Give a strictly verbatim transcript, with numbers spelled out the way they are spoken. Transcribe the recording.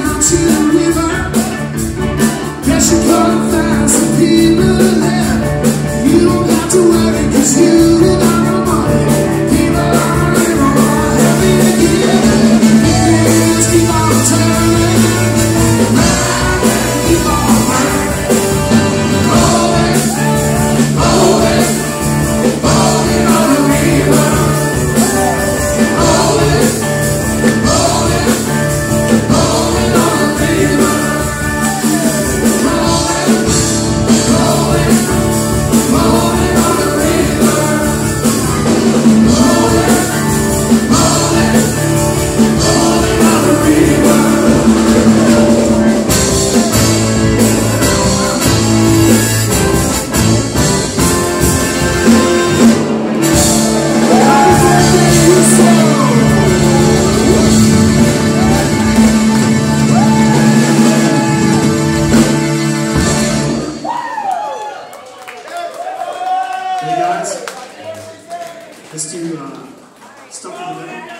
down to the river. Guess you gotta find some people there. You don't have to worry, cause you got no money. People on the river are happy to give. Hands keep on turning, mind keep on burning. Rolling, rolling, rolling on the river. Rolling, rolling, rolling on the river. Rolling, rolling, rolling on the river. Rolling, rolling, rolling on the river. Happy birthday, Houston! Hey guys, let's do uh, stuff in the middle.